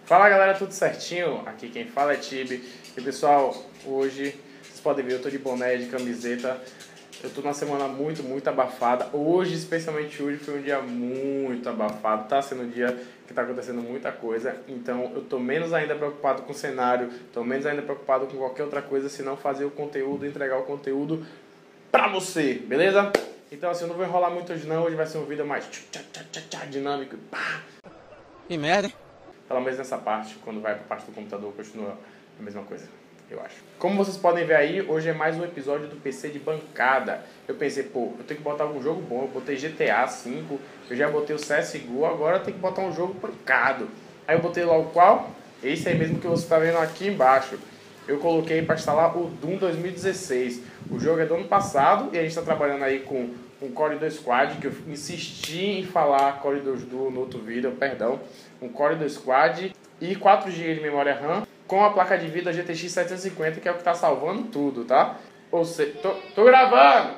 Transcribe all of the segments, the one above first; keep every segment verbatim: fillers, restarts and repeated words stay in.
Fala galera, tudo certinho? Aqui quem fala é Tibi. E pessoal, hoje vocês podem ver, eu tô de boné, de camiseta. Eu tô numa semana muito, muito abafada. Hoje, especialmente hoje, foi um dia muito abafado. Tá sendo um dia que tá acontecendo muita coisa. Então eu tô menos ainda preocupado com o cenário, tô menos ainda preocupado com qualquer outra coisa, senão fazer o conteúdo, entregar o conteúdo pra você, beleza? Então assim, eu não vou enrolar muito hoje não. Hoje vai ser um vídeo mais tchá, tchá, tchá, tchá, dinâmico. Pá. Que merda, hein? Pelo menos nessa parte, quando vai pra parte do computador, continua a mesma coisa, eu acho. Como vocês podem ver aí, hoje é mais um episódio do P C de bancada. Eu pensei, pô, eu tenho que botar algum jogo bom. Eu botei G T A cinco, eu já botei o C S G O, agora eu tenho que botar um jogo pancado. Aí eu botei logo qual? Esse aí mesmo que você tá vendo aqui embaixo. Eu coloquei para instalar o Doom dois mil e dezesseis. O jogo é do ano passado e a gente está trabalhando aí com um Core dois Squad, que eu insisti em falar Core dois Duo no outro vídeo, perdão. Um Core dois Squad e quatro gigas de memória RAM com a placa de vídeo G T X setecentos e cinquenta, que é o que está salvando tudo, tá? Ou seja, tô, tô gravando!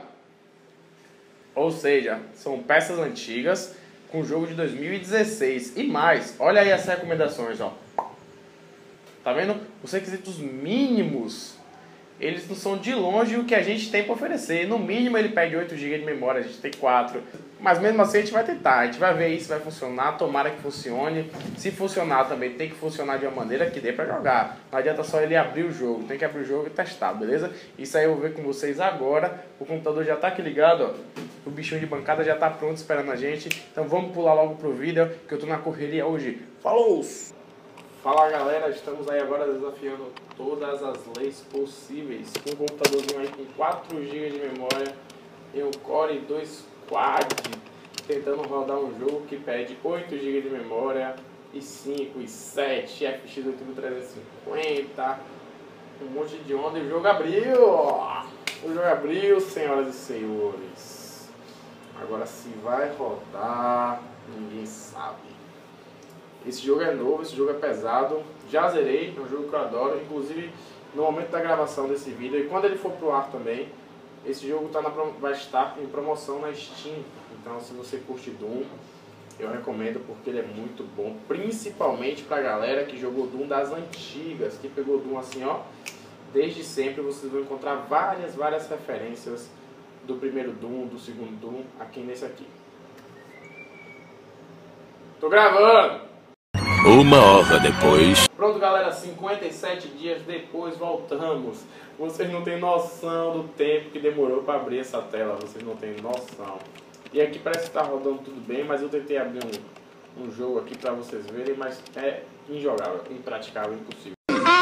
Ou seja, são peças antigas com jogo de dois mil e dezesseis. E mais, olha aí as recomendações, ó. Tá vendo? Os requisitos mínimos, eles não são de longe o que a gente tem para oferecer. No mínimo ele pede oito gigas de memória, a gente tem quatro. Mas mesmo assim a gente vai tentar, a gente vai ver se vai funcionar, tomara que funcione. Se funcionar também tem que funcionar de uma maneira que dê para jogar. Não adianta só ele abrir o jogo, tem que abrir o jogo e testar, beleza? Isso aí eu vou ver com vocês agora. O computador já tá aqui ligado, ó. O bichinho de bancada já tá pronto esperando a gente. Então vamos pular logo pro vídeo, que eu tô na correria hoje. Falou! Fala galera, estamos aí agora desafiando todas as leis possíveis com um computadorzinho aí com quatro gigas de memória e um Core dois Quad, tentando rodar um jogo que pede oito gigas de memória e cinco e sete, F X oito mil trezentos e cinquenta, um monte de onda e o jogo abriu! O jogo abriu, senhoras e senhores. Agora se vai rodar, ninguém sabe. Esse jogo é novo, esse jogo é pesado, já zerei, é um jogo que eu adoro, inclusive no momento da gravação desse vídeo e quando ele for pro ar também, esse jogo tá na, vai estar em promoção na Steam, então se você curte Doom, eu recomendo porque ele é muito bom, principalmente pra galera que jogou Doom das antigas, que pegou Doom assim ó, desde sempre vocês vão encontrar várias, várias referências do primeiro Doom, do segundo Doom, aqui nesse aqui. Tô gravando! Uma hora depois. Pronto galera, cinquenta e sete dias depois voltamos. Vocês não têm noção do tempo que demorou para abrir essa tela, vocês não têm noção. E aqui parece que tá rodando tudo bem, mas eu tentei abrir um, um jogo aqui para vocês verem, mas é injogável, impraticável, impossível.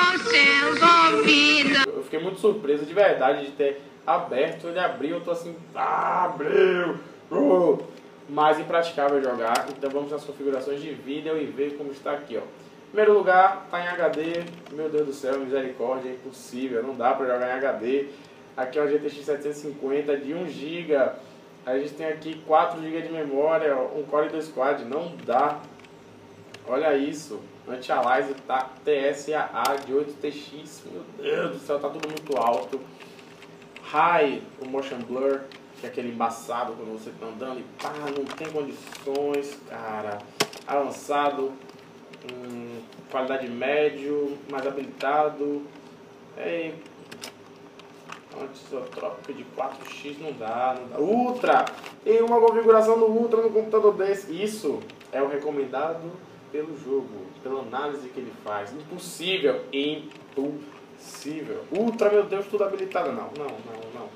Eu fiquei muito surpreso de verdade de ter aberto, ele abriu, eu tô assim, ah, abriu! Uh! Mais impraticável jogar, então vamos nas configurações de vídeo e ver como está aqui, ó. Em primeiro lugar, está em H D, meu Deus do céu, misericórdia, é impossível, não dá para jogar em H D. Aqui é o G T X setecentos e cinquenta de um giga, a gente tem aqui quatro gigas de memória, um Core dois Quad, não dá. Olha isso, Anti-Aliasing tá T S A A de oito T X, meu Deus do céu, tá tudo muito alto. High, o Motion Blur, que é aquele embaçado quando você tá andando e pá, não tem condições, cara. Avançado, hum, qualidade médio, mais habilitado. É, antisotrópico de quatro X não dá, não dá. Ultra! Tem uma configuração do Ultra no computador desse. Isso é o recomendado pelo jogo, pela análise que ele faz. Impossível, impossível. Ultra, meu Deus, tudo habilitado. Não, não, não, não.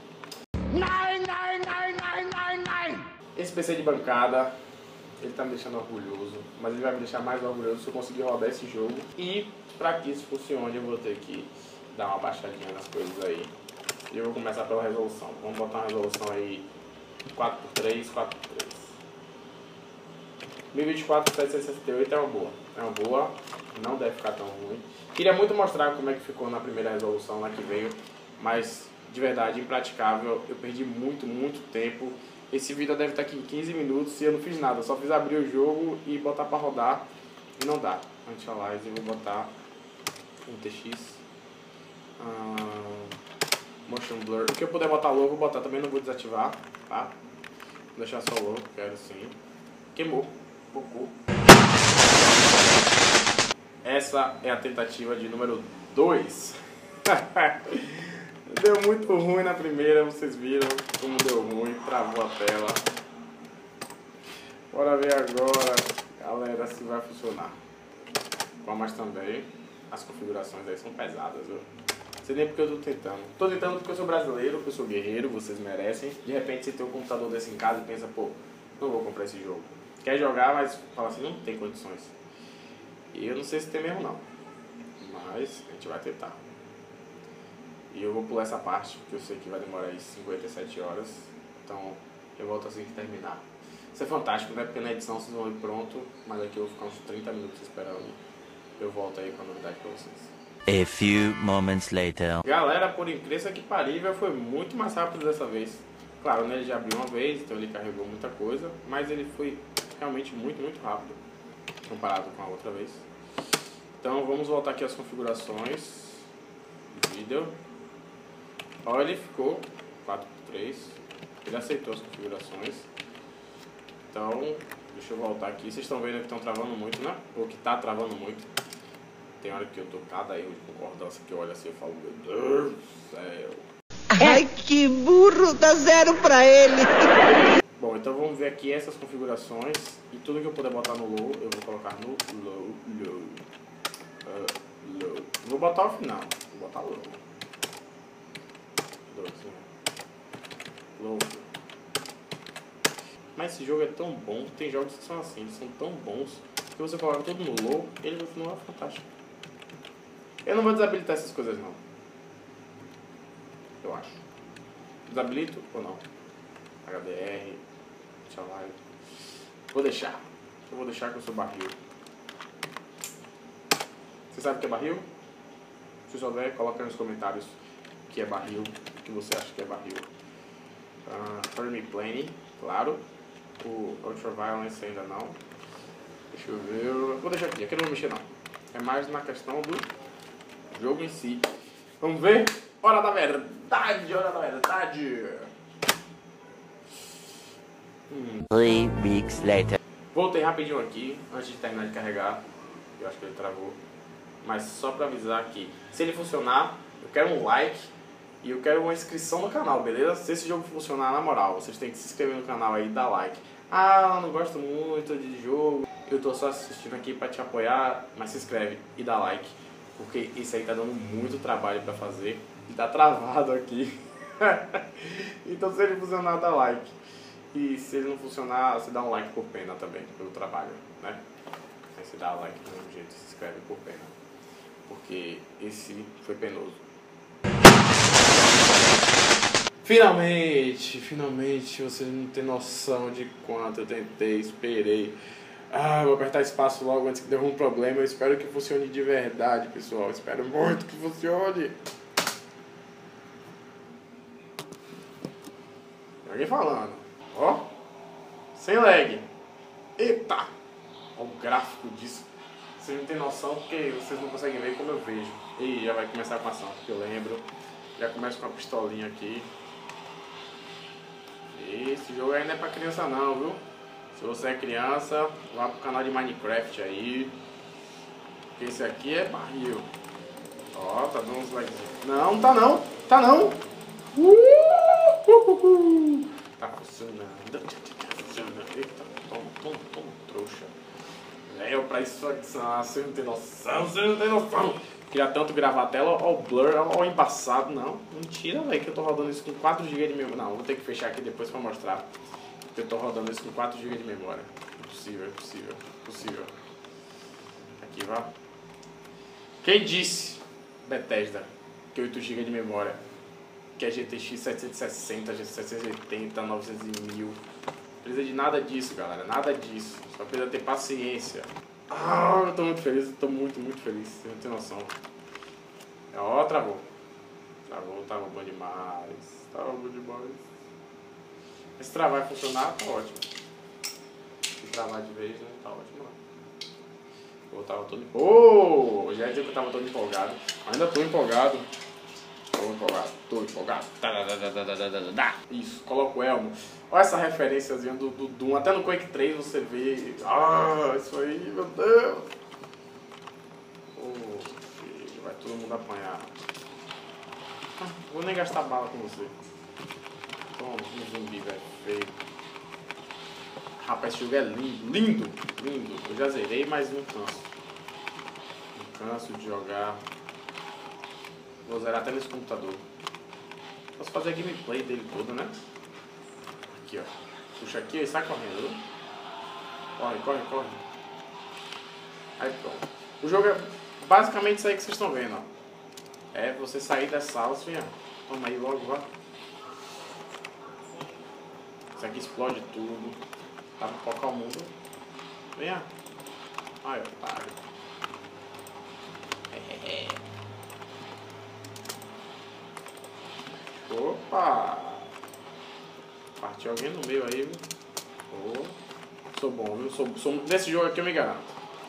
Esse P C de bancada, ele tá me deixando orgulhoso, mas ele vai me deixar mais orgulhoso se eu conseguir rodar esse jogo. E para que isso funcione, eu vou ter que dar uma baixadinha nas coisas aí. E eu vou começar pela resolução. Vamos botar uma resolução aí quatro por três, quatro por três. mil e vinte e quatro por setecentos e sessenta e oito é uma boa. É uma boa, não deve ficar tão ruim. Queria muito mostrar como é que ficou na primeira resolução lá que veio, mas de verdade, impraticável. Eu perdi muito, muito tempo. Esse vídeo deve estar aqui em quinze minutos e eu não fiz nada. Eu só fiz abrir o jogo e botar pra rodar e não dá. Anti-Aliasing, vou botar um T X. Uh, motion Blur. O que eu puder botar logo, vou botar. Também não vou desativar, tá? Vou deixar só logo, quero sim. Queimou. Bocou. essa é a tentativa de número dois. Deu muito ruim na primeira, vocês viram como deu ruim, travou a tela. Bora ver agora, galera, se vai funcionar. Mas também, as configurações aí são pesadas, viu? Não sei nem porque eu tô tentando. Tô tentando porque eu sou brasileiro, porque eu sou guerreiro, vocês merecem. De repente você tem um computador desse em casa e pensa, pô, não vou comprar esse jogo. Quer jogar, mas fala assim, não tem condições. E eu não sei se tem mesmo não. Mas a gente vai tentar. E eu vou pular essa parte, porque eu sei que vai demorar aí cinquenta e sete horas. Então eu volto assim que terminar. Isso é fantástico, né? Porque na edição vocês vão ir pronto, mas aqui eu vou ficar uns trinta minutos esperando. Eu volto aí com a novidade pra vocês. A few moments later. Galera, por incrível que parível, foi muito mais rápido dessa vez. Claro, né, ele já abriu uma vez, então ele carregou muita coisa, mas ele foi realmente muito, muito rápido comparado com a outra vez. Então vamos voltar aqui às configurações do vídeo. Olha, ele ficou quatro por três, ele aceitou as configurações. Então, deixa eu voltar aqui. Vocês estão vendo que estão travando muito, né? Ou que tá travando muito. Tem hora que eu tô cada erro de concordância que eu olho assim e falo, meu Deus do céu. Ai, que burro, dá zero pra ele. Bom, então vamos ver aqui essas configurações. E tudo que eu puder botar no low, eu vou colocar no low, low, uh, low. Vou botar ao final, vou botar low. Dois, né? Low. Mas esse jogo é tão bom, tem jogos que são assim, eles são tão bons, que você coloca tudo no low, ele vai continuar fantástico. Eu não vou desabilitar essas coisas não. Eu acho. Desabilito ou não? H D R, Chaval. Vou deixar. Eu vou deixar que eu sou barril. Você sabe o que é barril? Se souber, coloca aí nos comentários o que é barril, o que você acha que é barril. Uh, Fermi Plane, claro. O Ultraviolence ainda não. Deixa eu ver. Vou deixar aqui, aqui eu não vou mexer não. É mais na questão do jogo em si. Vamos ver? Hora da verdade, hora da verdade. Hum. Three weeks later. Voltei rapidinho aqui, antes de terminar de carregar. Eu acho que ele travou. Mas só pra avisar que, se ele funcionar, eu quero um like e eu quero uma inscrição no canal, beleza? Se esse jogo funcionar, na moral, vocês têm que se inscrever no canal aí e dar like. Ah, eu não gosto muito de jogo, eu tô só assistindo aqui pra te apoiar, mas se inscreve e dá like. Porque isso aí tá dando muito trabalho pra fazer e tá travado aqui. Então se ele funcionar, dá like. E se ele não funcionar, você dá um like por pena também, pelo trabalho, né? Aí você dá like do mesmo jeito, se inscreve por pena. Porque esse foi penoso. Finalmente, finalmente, vocês não tem noção de quanto eu tentei, esperei. Ah, vou apertar espaço logo antes que dê algum problema. Eu espero que funcione de verdade, pessoal. Eu espero muito que funcione. Tem alguém falando. Ó, sem lag. Eita, olha o gráfico disso. Vocês não tem noção porque vocês não conseguem ver como eu vejo. E já vai começar com a ação, porque eu lembro. Já começa com a pistolinha aqui. Esse jogo ainda é pra criança não, viu? Se você é criança, vá pro canal de Minecraft aí. Porque esse aqui é barril. Ó, tá dando uns likes. Não, tá não. Tá não. Uh, uh, uh, uh. Tá funcionando. Tá funcionando. Eita, toma, toma, toma, trouxa. Velho, pra isso aqui, vocês não tem noção, vocês não tem noção. Queria tanto gravar a tela, ó o blur, ó o embaçado. Não, mentira, velho, que eu tô rodando isso com quatro gigas de memória. Não, vou ter que fechar aqui depois pra mostrar. Que eu tô rodando isso com quatro gigas de memória. Impossível, impossível, impossível. Aqui, vá. Quem disse, Bethesda, que oito gigas de memória? Que é G T X setecentos e sessenta, G T X setecentos e oitenta, novecentos e mil. Não precisa de nada disso, galera, nada disso. Só precisa ter paciência. Ah, eu tô muito feliz, eu tô muito, muito feliz. Você não tem noção. Ó, travou. Travou, travou bom demais. Travou bom demais. Se travar e funcionar, tá ótimo. Se travar de vez, né? Tá ótimo lá. Eu tava todo... Oh! Já ia dizer que eu tava todo empolgado. Ainda tô empolgado. Tô empolgado, tô empolgado. Isso, coloca o elmo. Olha essa referenciazinha do, do Doom. Até no Quake três você vê. Ah, isso aí, meu Deus. vai todo mundo apanhar. Ah, vou nem gastar bala com você. Toma, um zumbi, velho. Feio. Rapaz, esse jogo é lindo, lindo, lindo. Eu já zerei, mas não canso. Não canso de jogar. Vou zerar até nesse computador. Posso fazer a gameplay dele toda, né? Aqui, ó. Puxa aqui e sai correndo. Corre, corre, corre. Aí pronto. O jogo é basicamente isso aí que vocês estão vendo, ó. É você sair das salas, assim, ó. Toma aí logo, vá. Isso aqui explode tudo. Tá pra focar o mundo. Venha. Ai, otário. É. Opa! Partiu alguém no meio aí, viu? Oh. Sou bom, viu? Sou, sou, nesse jogo aqui eu me garanto.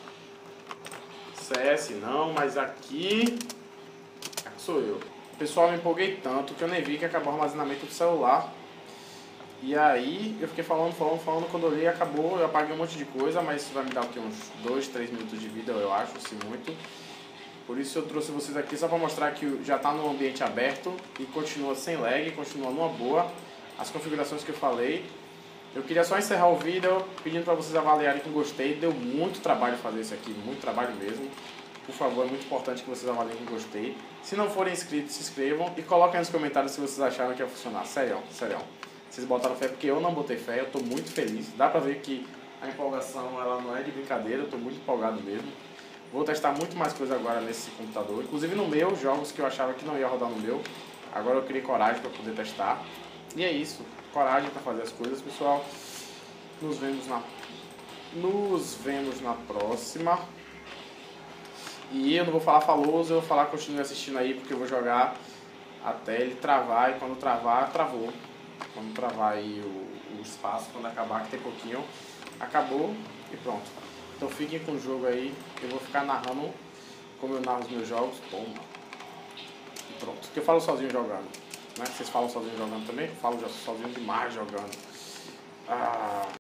C S não, mas aqui... Aqui sou eu. Pessoal, me empolguei tanto que eu nem vi que acabou o armazenamento do celular. E aí eu fiquei falando, falando, falando, quando eu olhei acabou, eu apaguei um monte de coisa, mas isso vai me dar aqui uns dois, três minutos de vida, eu acho, se muito. Por isso eu trouxe vocês aqui só para mostrar que já está no ambiente aberto e continua sem lag, continua numa boa. As configurações que eu falei. Eu queria só encerrar o vídeo pedindo para vocês avaliarem com gostei. Deu muito trabalho fazer isso aqui, muito trabalho mesmo. Por favor, é muito importante que vocês avaliem com gostei. Se não forem inscritos, se inscrevam e coloquem nos comentários se vocês acharam que ia funcionar. Sério, sério. Vocês botaram fé porque eu não botei fé, eu tô muito feliz. Dá pra ver que a empolgação ela não é de brincadeira, eu tô muito empolgado mesmo. Vou testar muito mais coisa agora nesse computador. Inclusive no meu, jogos que eu achava que não ia rodar no meu. Agora eu criei coragem pra poder testar. E é isso, coragem pra fazer as coisas, pessoal. Nos vemos na, Nos vemos na próxima. E eu não vou falar faloso, eu vou falar continue assistindo aí, porque eu vou jogar até ele travar. E quando travar, travou. Quando travar aí o, o espaço, quando acabar, que tem pouquinho, acabou e pronto. Então fiquem com o jogo aí, eu vou ficar narrando como eu narro os meus jogos. Toma. E pronto. Porque eu falo sozinho jogando. Né? Vocês falam sozinho jogando também? Eu falo sozinho demais jogando. Ah...